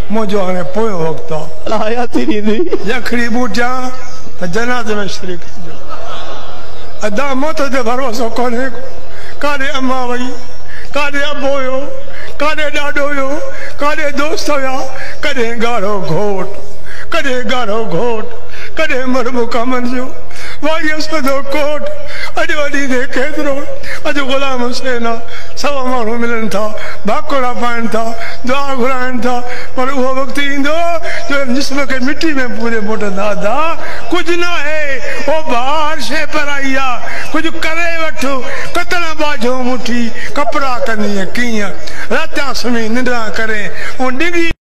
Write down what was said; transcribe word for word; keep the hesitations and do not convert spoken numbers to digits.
मुझो हाणे पोयो वक़्तु आहे हयाती ॾींदी यखड़ी बूटियां त जनाज़े में शरीक जो अदा मौत ते भरोसो कोन्हे काॾे अम्मा वई काॾे अबो हुयो काॾे ॾाॾो हुयो काॾे दोस्त हुया कॾहिं ॻाढ़ो घोट कॾहिं ॻाढ़ो घोट कॾहिं मरबो कमनि जो वाड़ीअ सदो कोट अॼु वॾी थिए केतिरो अॼु ग़ुलाम हुसैन आहे सवा माण्हू मिलनि था भाकुड़ा पाइनि था दुआ घुराइनि था पर उहो वक़्तु ईंदो जो जिस्म खे मिटी में पूरे मोटंदा अदा कुझु न आहे उहो ॿाहिरि शइ पर आई आहे कुझु करे वठो कतण बाझो मुठी कपिड़ा कंदीअ कीअं रातियां सुम्ही निंड्रा करे ऐं डिघी